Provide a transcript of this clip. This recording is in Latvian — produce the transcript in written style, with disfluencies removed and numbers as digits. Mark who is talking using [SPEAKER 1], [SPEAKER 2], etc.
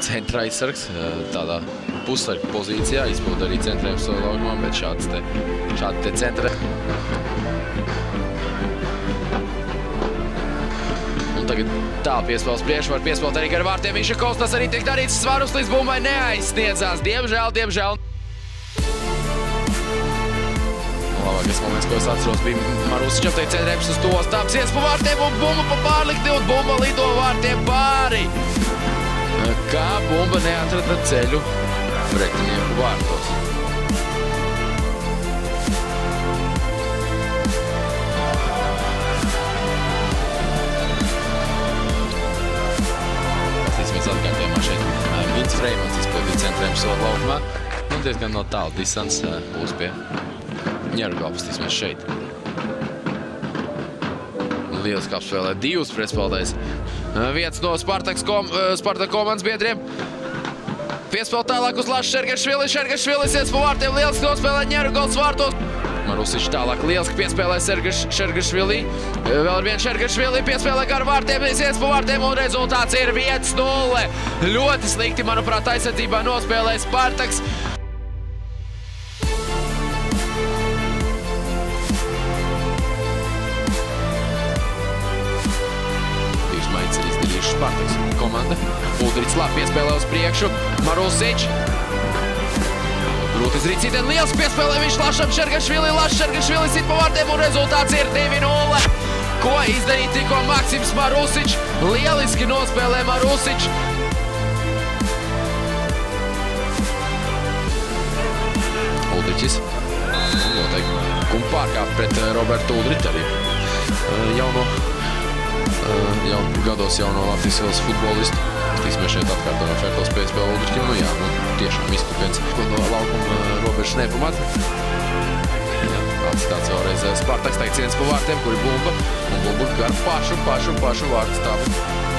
[SPEAKER 1] centra aizsargs tādā pussarga pozīcijā, izpilda arī centrējums savu laukumā, bet šādi te centra. Un tagad tālu piespēles priekšu, var piespēlēt arī gar vārtiem. Mišakovs, tas arī tiek darīts, Svarus līdz bumbai neaizsniedzās. Diemžēl. Labākais moments, ko es atceros, bija Marusičam teikt centrējums uz tos tāps ies pa vārtiem un bumba pa pārlikti un bumba lido vārtiem pāri. Kā bumba neatrada ceļu pretinieku vārtos. Paskatīsimies atkārtojumā šeit. Gins Freimans izpildīja centrējumu savā laukumā. Un diezgan no tālu distants būs pie Ņerugalva. Paskatīsimies šeit. Lieliski apspēlē divus pretspēlētājs. Viens no Spartak komandas biedriem. Piespēl tālāk uz Lašu Šergašvili. Šergašvilis ies pa vārtiem. Lieliski nospēlē Ņerugals vārtos. Marusič tālāk lieliski piespēlē Šergašvili. Vēl ar vienu Šergašvili piespēlē gar vārtiem. Ies pa vārtiem un rezultāts ir 1-0. Ļoti slikti, manuprāt, aizsardzībā nospēlē Spartaks. Spartaks komanda. Uldričs labi piespēlē uz priekšu. Marusič. Grūti izrīt citien. Liels piespēlē viņš Lašam Šergašvili. Lašs Šergašvili sit pa vārtiem un rezultāts ir 2-0. Ko izdarīja tikko Maksims Marusič? Lieliski nospēlē Marusič. Uldričs. Noteikti. Pārkāp pret Robertu Uldriču arī. Gados jauno Latvijas ielas futbolistu. Skatīsimies šeit atkārtojumā Fertels piespēle Uldričam. Nu jā, tiešām izkupiens, ko no laukuma robežas nepamata. Atstāts vēlreiz Spartaks, tagad ciens pa vārtiem, kur ir bumba. Un bumba gar pašu vārtu stāvu.